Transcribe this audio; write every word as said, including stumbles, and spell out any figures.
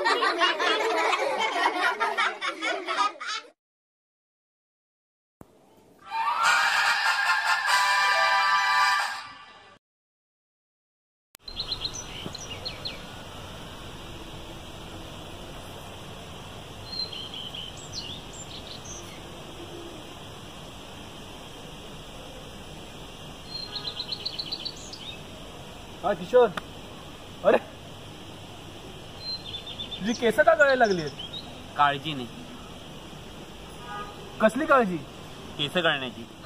हा किशोर, अरे तुझी केस का गळायला लागली आहेत? काळजी नाही. कसली काळजी? केस गळण्याची.